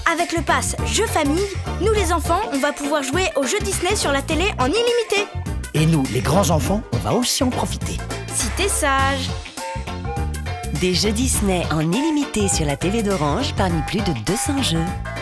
Avec le pass Jeux Famille, nous les enfants, on va pouvoir jouer aux jeux Disney sur la télé en illimité. Et nous, les grands enfants, on va aussi en profiter. Si t'es sage. Des jeux Disney en illimité sur la télé d'Orange parmi plus de 200 jeux.